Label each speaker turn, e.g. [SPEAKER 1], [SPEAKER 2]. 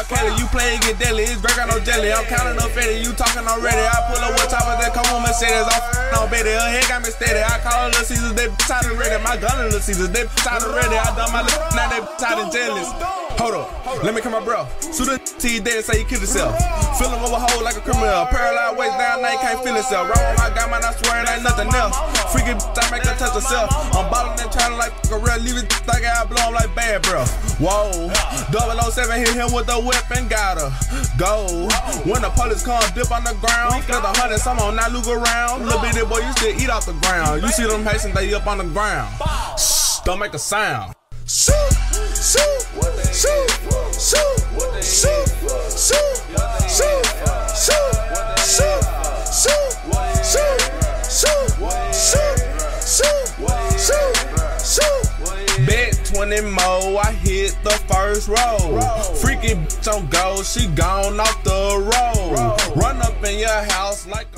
[SPEAKER 1] Kelly, you play it, get deadly. It's great, got no jelly. I'm counting up fatty, you talking already. I pull up with choppers that come on Mercedes. I'm on Betty, her head got me steady. I call her Little Caesars, they bitch out and ready. My gun is Little Caesars, they bitch out and ready. I done my little, now they bitch out and jealous. Hold up, let me come my bro. Shoot a T dead, say he killed himself. Fill him over hole like a criminal. Paralyzed waist down, now he can't feel himself. Roll on my guy, man, I swear it ain't nothing else. Freaky bitch, I make her touch herself. I'm ballin' and trying like a real, leave it like I blow him like bad, bro. Whoa, 007 hit him with a weapon, got her. Go. When the police come, dip on the ground. Split the hundred, some on not look around. Little bitty boy, you still eat off the ground. You see them Haitians, they up on the ground. Shh, don't make a sound. Shoot, shoot, shoot, shoot, shoot, shoot, shoot, shoot, shoot, shoot. Bet 20 more, I hit the first row. Freaky bitch on go, she gone off the road. Run up in your house like